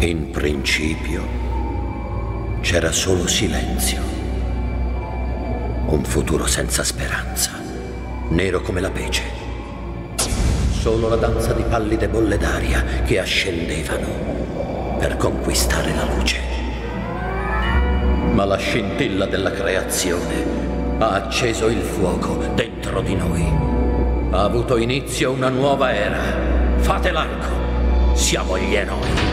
In principio c'era solo silenzio. Un futuro senza speranza, nero come la pece. Solo la danza di pallide bolle d'aria che ascendevano per conquistare la luce. Ma la scintilla della creazione ha acceso il fuoco dentro di noi. Ha avuto inizio una nuova era. Fate l'arco, siamo gli eroi.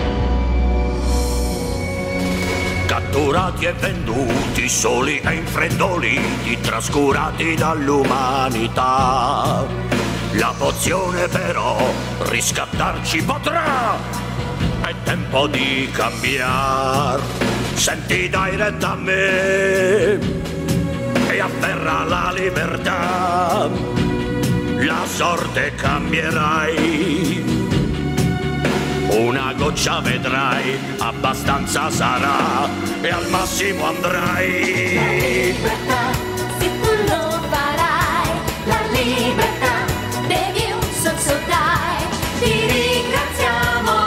Catturati e venduti, soli e infreddoliti, trascurati dall'umanità. La pozione però riscattarci potrà. È tempo di cambiar. Senti, dai retta a me e afferra la libertà. La sorte cambierai. Una goccia vedrai, abbastanza sarà e al massimo andrai. La libertà, se tu lo farai, la libertà, devi un sorso dai, ti ringraziamo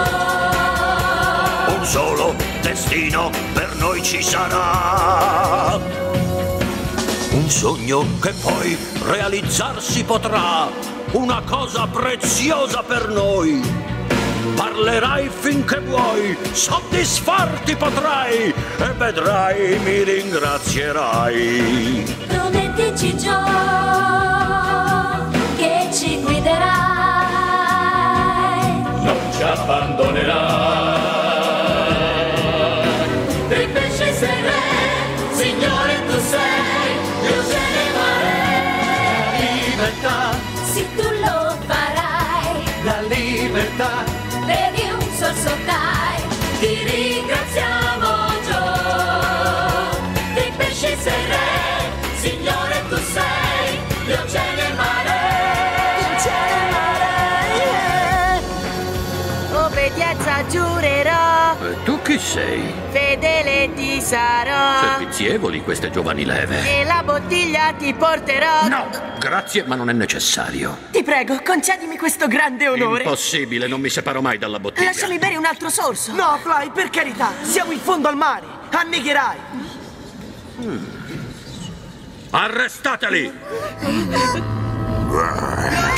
Gio. Un solo destino per noi ci sarà. Un sogno che poi realizzarsi potrà, una cosa preziosa per noi. Parlerai finché vuoi, soddisfarti potrai e vedrai, mi ringrazierai. Promettici Gio che ci guiderai, non ci abbandonerai. dei pesci sei re, Signore tu sei, Dio cielo e mare. Libertà, Se tu lo farai, la libertà. devi un sorso dai, ti ringraziamo Gio. Dei pesci sei re, Signore tu sei, Dio cielo e mare. Dio cielo e mare. Obbedienza giurerò, E tu chi sei? fedele ti sarò. Servizievoli queste giovani leve. E la bottiglia ti porterò. No, grazie, ma non è necessario. Ti prego, concedimi questo grande onore. Impossibile, non mi separo mai dalla bottiglia. Lasciami bere un altro sorso. No, Fly, per carità, siamo in fondo al mare. Annegherai. Arrestateli!